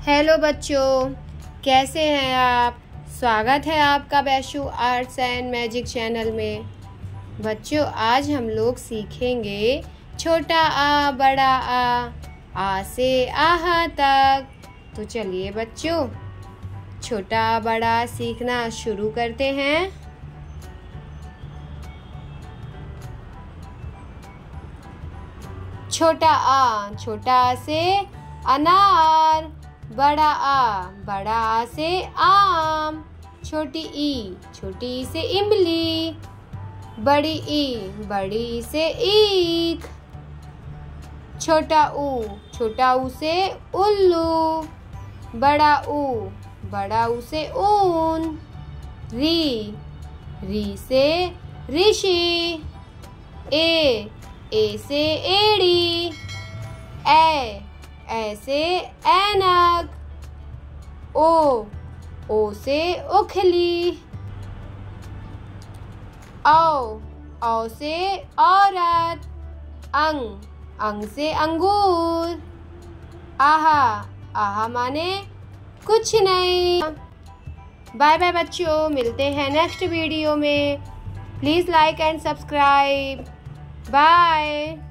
Hello बच्चों, कैसे हैं आप। स्वागत है आपका Vaishu arts and magic channel में। बच्चों, आज हम लोग सीखेंगे छोटा आ बड़ा आ से आहा तक। तो चलिए बच्चों, छोटा बड़ा सीखना शुरू करते हैं। छोटा आ से अनार, बड़ा आ से आम, छोटी ई से इमली, बड़ी ई से ईख, छोटा ऊ से उल्लू, बड़ा ऊ से ऊन, री से ऋषि, ए से एड़ी, ए से ऐनक, ओ से उखली, औ से औरत, अंग से अंगूर, आहा माने कुछ नहीं। बाय बाय बच्चों, मिलते हैं नेक्स्ट वीडियो में। Please like and subscribe. Bye.